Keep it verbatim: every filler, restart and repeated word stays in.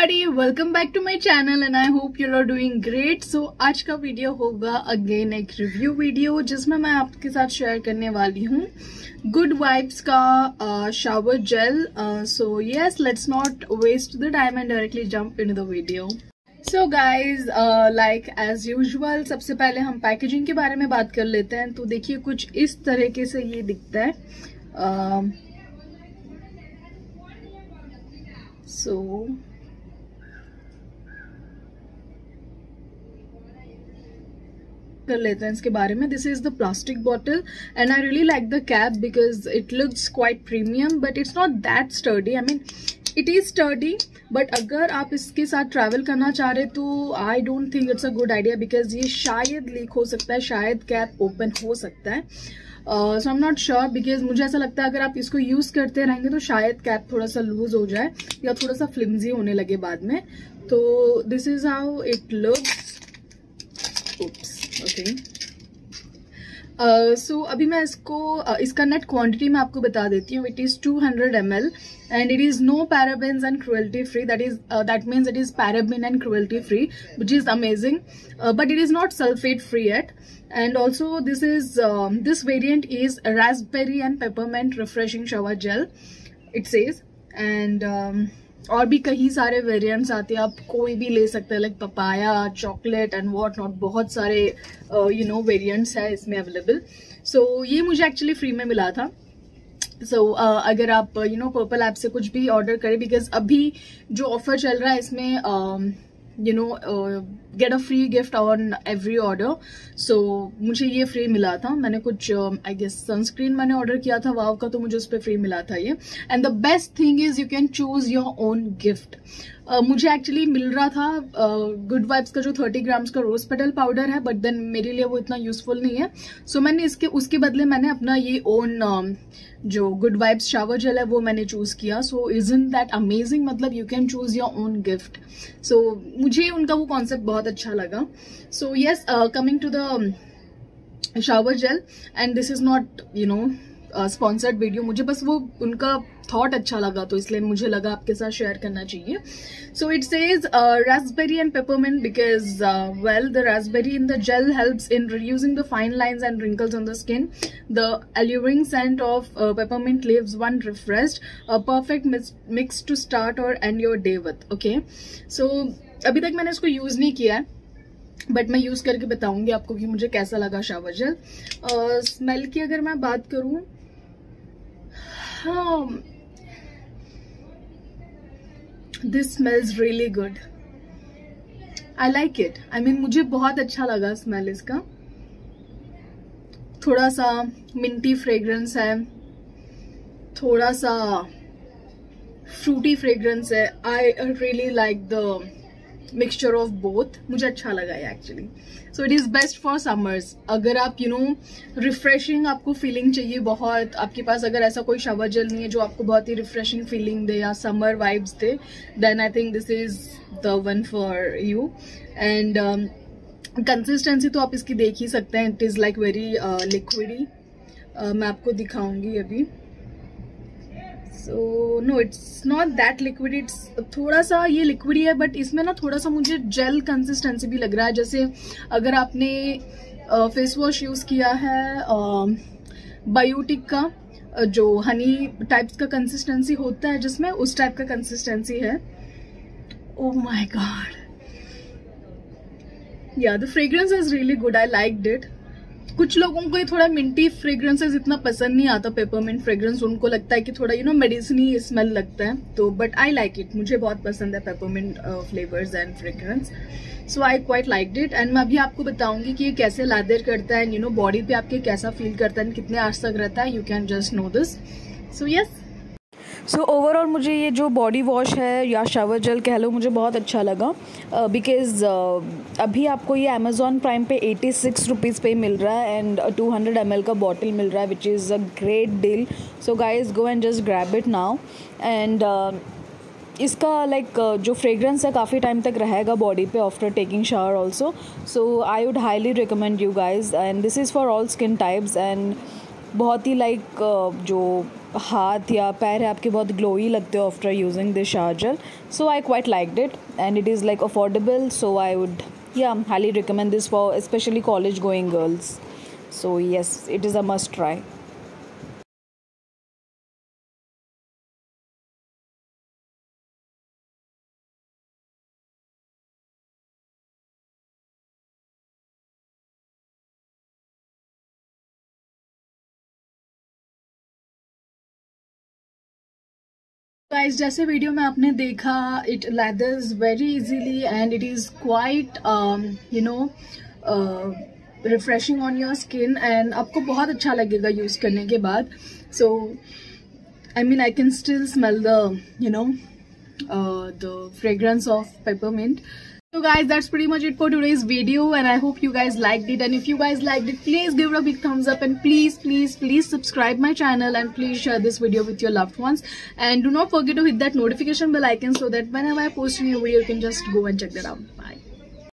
everybody, welcome back to my channel and I hope you are doing great. So आज का video होगा again एक review video जिसमें मैं आपके साथ शेयर करने वाली हूँ गुड वाइब्स का shower gel. So yes, let's not waste the time and directly jump into the video. So guys, like as usual सबसे पहले हम पैकेजिंग के बारे में बात कर लेते हैं. तो देखिए कुछ इस तरीके से ये दिखता है. uh, सो so, कर लेते हैं इसके बारे में. This is the plastic bottle and I really like the cap because it looks quite premium but it's not that sturdy. I mean it is sturdy but अगर आप इसके साथ ट्रैवल करना चाह रहे तो I don't think it's a good idea because ये शायद लीक हो सकता है, शायद कैप ओपन हो सकता है. So I am not sure because मुझे ऐसा लगता है अगर आप इसको यूज करते रहेंगे तो शायद कैप थोड़ा सा लूज हो जाए या थोड़ा सा फ्लिम्जी होने लगे बाद में. तो this is how it looks. Okay so अभी मैं इसको uh, इसका नेट क्वांटिटी मैं आपको बता देती हूँ. It is two hundred M L and it is no parabens and cruelty free. That is that means it is paraben and cruelty free which is amazing but it is not sulphate free at. And also this is um, this variant is raspberry and peppermint refreshing shower gel it says. and um, और भी कई सारे variants आते हैं, आप कोई भी ले सकते हैं like papaya, chocolate and what not. बहुत सारे यू नो वेरिएंट्स है इसमें अवेलेबल. सो so, ये मुझे एक्चुअली फ्री में मिला था. सो so, uh, अगर आप यू नो पर्पल ऐप से कुछ भी ऑर्डर करें बिकॉज अभी जो ऑफर चल रहा है इसमें um, you know get a free gift on every order. So मुझे ये फ्री मिला था. मैंने कुछ आई गेस सनस्क्रीन मैंने ऑर्डर किया था वाव का, तो मुझे उस पर फ्री मिला था ये. And the best thing is you can choose your own gift. मुझे एक्चुअली मिल रहा था गुड uh, वाइब्स का जो थर्टी ग्राम्स का रोज पेटल पाउडर है बट देन मेरे लिए वो इतना यूजफुल नहीं है. सो so, मैंने इसके उसके बदले मैंने अपना ये ओन uh, जो गुड वाइब्स शावर जेल है वो मैंने चूज किया. So isn't that amazing. मतलब you can choose your own gift. So मुझे उनका वो कॉन्सेप्ट बहुत अच्छा लगा. So yes, coming to the shower gel and this is not you know sponsored video. मुझे बस वो उनका थॉट अच्छा लगा तो इसलिए मुझे लगा आपके साथ शेयर करना चाहिए. So it says raspberry and peppermint because uh, well the raspberry in the gel helps in reducing the fine lines and wrinkles on the skin. The alluring scent of uh, peppermint leaves one refreshed, a perfect mix, mix to start or end your day with. Okay, so अभी तक मैंने इसको use नहीं किया है but मैं use करके बताऊंगी आपको कि मुझे कैसा लगा शावर जेल. स्मेल की अगर मैं बात करूं, हाँ, this smells really good. I like it. I mean मुझे बहुत अच्छा लगा स्मेल इसका. थोड़ा सा मिंटी फ्रेग्रेंस है, थोड़ा सा फ्रूटी फ्रेग्रेंस है. I really like the mixture of both. मुझे अच्छा लगा है actually. So it is best for summers. अगर आप यू नो रिफ्रेशिंग आपको फीलिंग चाहिए बहुत, आपके पास अगर ऐसा कोई शावर जेल नहीं है जो आपको बहुत ही रिफ्रेशिंग फीलिंग दे या समर वाइब्स दे, then I think this is the one for you. And consistency तो आप इसकी देख ही सकते हैं. It is like very liquidy. मैं आपको दिखाऊंगी अभी. So no it's not that liquid. It's थोड़ा सा ये लिक्विड है बट इसमें ना थोड़ा सा मुझे जेल कंसिस्टेंसी भी लग रहा है. जैसे अगर आपने फेस वॉश यूज किया है बायोटिक का, uh, जो हनी टाइप्स का कंसिस्टेंसी होता है जिसमें, उस टाइप का कंसिस्टेंसी है. Oh my God, yeah the fragrance is really good. I liked it. कुछ लोगों को ये थोड़ा मिंटी फ्रेग्रेंसेस इतना पसंद नहीं आता. पेपरमिंट फ्रेग्रेंस उनको लगता है कि थोड़ा यू नो मेडिसिनी स्मेल लगता है. तो बट आई लाइक इट. मुझे बहुत पसंद है peppermint flavours and fragrance. So I quite liked it. And मैं अभी आपको बताऊंगी कि ये कैसे लादेर करता है, यू नो बॉडी पे आपके कैसा फील करता है, कितने आज तक रहता है. You can just know this. So yes, so overall मुझे ये जो बॉडी वॉश है या शावर जेल कह लो, मुझे बहुत अच्छा लगा बिकॉज uh, uh, अभी आपको ये अमेज़ॉन प्राइम पे एटी सिक्स रुपीज़ पे मिल रहा है and two hundred M L का बॉटल मिल रहा है which is a great deal. So guys go and just grab it now. And इसका लाइक like, जो फ्रेग्रेंस है काफ़ी टाइम तक रहेगा बॉडी पे after taking shower also. So I would highly recommend you guys. And this is for all skin types. And बहुत ही like like, जो हाथ या पैर है आपके बहुत ग्लोई लगते हो after using this shower gel. So I quite liked it and it is like affordable. So I would yeah highly recommend this for especially college going girls. So yes, it is a must try. Guys, जैसे video में आपने देखा, it lathers very easily and it is quite you know refreshing on your skin and आपको बहुत अच्छा लगेगा use करने के बाद. So I mean I can still smell the you know the fragrance of peppermint. So guys, that's pretty much it for today's video and I hope you guys liked it, and if you guys liked it, please give it a big thumbs up and please please please subscribe my channel and please share this video with your loved ones, and do not forget to hit that notification bell icon so that whenever I post a new video you can just go and check that out.